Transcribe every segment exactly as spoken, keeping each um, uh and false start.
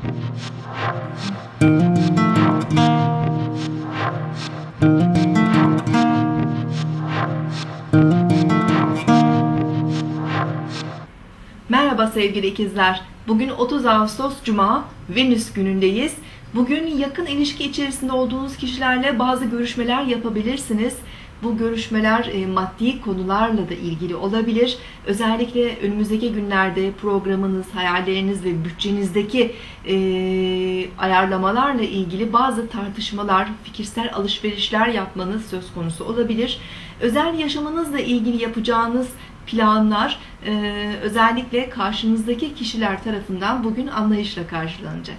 Merhaba sevgili ikizler. Bugün otuz Ağustos Cuma, Venüs günündeyiz. Bugün yakın ilişki içerisinde olduğunuz kişilerle bazı görüşmeler yapabilirsiniz. Bu görüşmeler maddi konularla da ilgili olabilir. Özellikle önümüzdeki günlerde programınız, hayalleriniz ve bütçenizdeki e, ayarlamalarla ilgili bazı tartışmalar, fikirsel alışverişler yapmanız söz konusu olabilir. Özel yaşamınızla ilgili yapacağınız planlar e, özellikle karşınızdaki kişiler tarafından bugün anlayışla karşılanacak.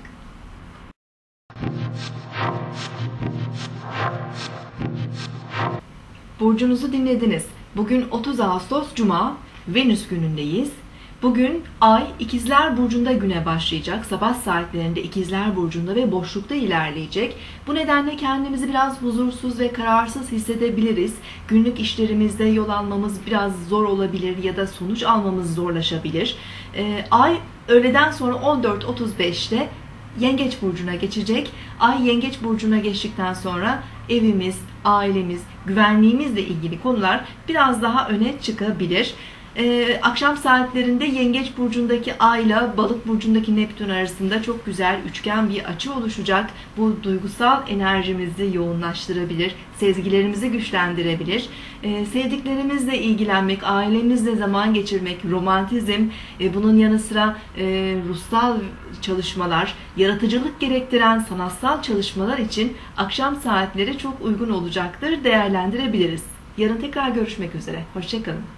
Burcunuzu dinlediniz. Bugün otuz Ağustos Cuma, Venüs günündeyiz. Bugün Ay İkizler Burcu'nda güne başlayacak. Sabah saatlerinde İkizler Burcu'nda ve boşlukta ilerleyecek. Bu nedenle kendimizi biraz huzursuz ve kararsız hissedebiliriz. Günlük işlerimizde yol almamız biraz zor olabilir ya da sonuç almamız zorlaşabilir. Ee, Ay öğleden sonra on dört otuz beşte Yengeç Burcu'na geçecek. Ay Yengeç Burcu'na geçtikten sonra evimiz, ailemiz, güvenliğimizle ilgili konular biraz daha öne çıkabilir. Ee, akşam saatlerinde Yengeç Burcu'ndaki Ay ile Balık Burcu'ndaki Neptün arasında çok güzel üçgen bir açı oluşacak. Bu duygusal enerjimizi yoğunlaştırabilir, sezgilerimizi güçlendirebilir. Ee, sevdiklerimizle ilgilenmek, ailemizle zaman geçirmek, romantizm, e, bunun yanı sıra e, ruhsal çalışmalar, yaratıcılık gerektiren sanatsal çalışmalar için akşam saatleri çok uygun olacaktır, değerlendirebiliriz. Yarın tekrar görüşmek üzere. Hoşça kalın.